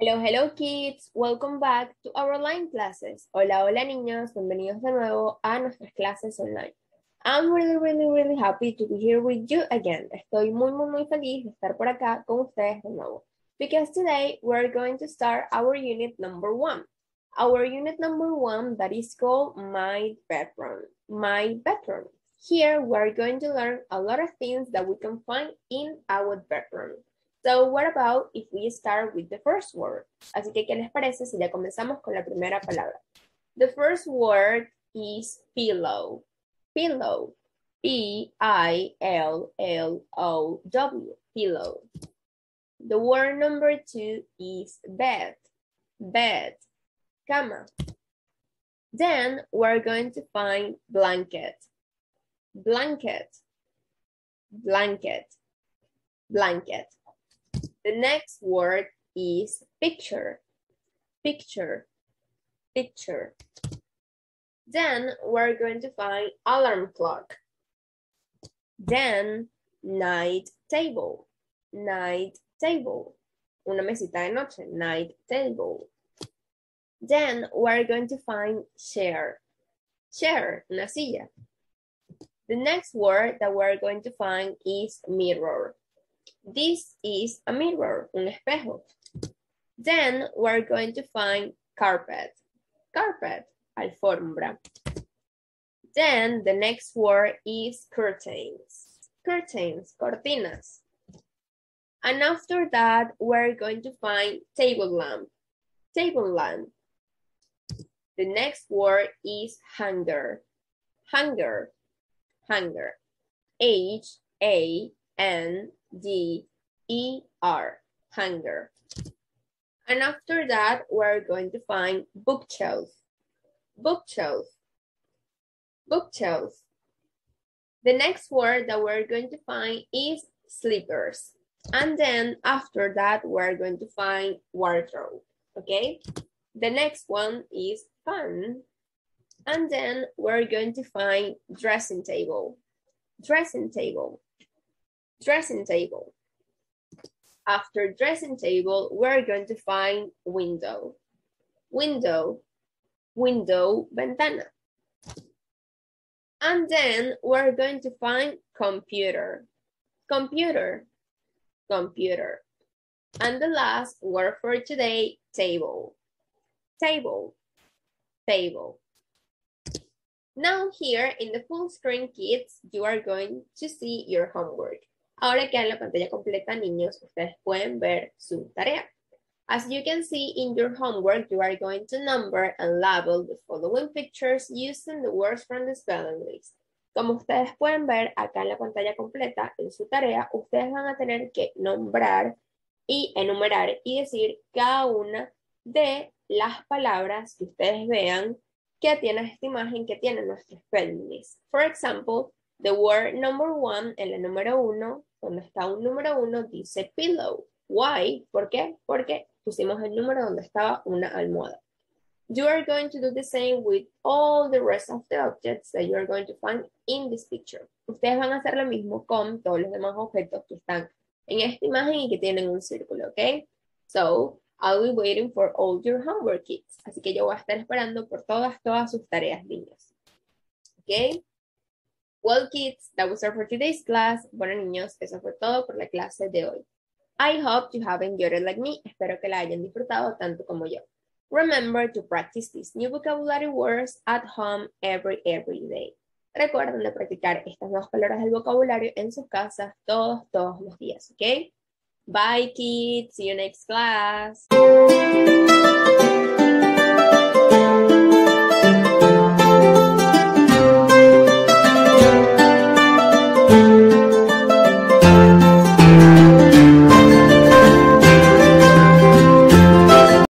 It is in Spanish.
Hello kids, welcome back to our online classes. Hola, hola niños, bienvenidos de nuevo a nuestras clases online. I'm really happy to be here with you again. Estoy muy feliz de estar por acá con ustedes de nuevo. Because today we're going to start our unit number 1. Our unit number 1 that is called My Bedroom. My Bedroom. Here we're going to learn a lot of things that we can find in our bedroom. So what about if we start with the first word? Así que, ¿qué les parece si ya comenzamos con la primera palabra? The first word is pillow. Pillow. P-I-L-L-O-W. Pillow. The word number 2 is bed. Bed. Cama. Then we're going to find blanket. Blanket. Blanket. Blanket. The next word is picture. Picture. Picture. Then we're going to find alarm clock. Then night table. Night table. Una mesita de noche. Night table. Then we're going to find chair. Chair. Una silla. The next word that we're going to find is mirror. This is a mirror, un espejo. Then we're going to find carpet. Carpet, alfombra. Then the next word is curtains. Curtains, cortinas. And after that, we're going to find table lamp. Table lamp. The next word is hanger. Hanger. Hanger. H-A-N-G-E-R, hanger. And after that, we're going to find bookshelf. Bookshelf. Bookshelf. The next word that we're going to find is slippers. And then after that, we're going to find wardrobe. Okay? The next one is fan. And then we're going to find dressing table. Dressing table. Dressing table. After dressing table, we're going to find window. Window. Window, ventana. And then we're going to find computer. Computer. Computer. And the last word for today, table. Table. Table. Now here in the full screen kids, you are going to see your homework. Ahora que en la pantalla completa, niños, ustedes pueden ver su tarea. As you can see in your homework, you are going to number and label the following pictures using the words from the spelling list. Como ustedes pueden ver acá en la pantalla completa, en su tarea, ustedes van a tener que nombrar y enumerar y decir cada una de las palabras que ustedes vean que tiene esta imagen que tiene nuestro spelling list. For example, the word number 1, en la número 1, donde está un número 1, dice pillow. Why? ¿Por qué? Porque pusimos el número donde estaba una almohada. You are going to do the same with all the rest of the objects that you are going to find in this picture. Ustedes van a hacer lo mismo con todos los demás objetos que están en esta imagen y que tienen un círculo, ¿ok? So, I'll be waiting for all your homework kids. Así que yo voy a estar esperando por todas sus tareas, niños. ¿Ok? Well, kids, that was all for today's class. Bueno, niños, eso fue todo por la clase de hoy. I hope you have enjoyed it like me. Espero que la hayan disfrutado tanto como yo. Remember to practice these new vocabulary words at home every day. Recuerden de practicar estas nuevas palabras del vocabulario en sus casas todos los días, ¿ok? Bye, kids. See you next class.